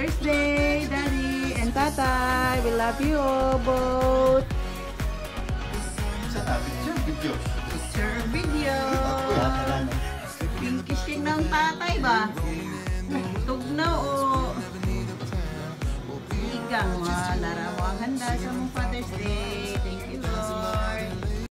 Father's Day, Daddy and Tatay. We love you both. Picture video. Pinkish king ng tatay ba? Tugnaw o igang. Lara mo ang handa sa mong Father's Day.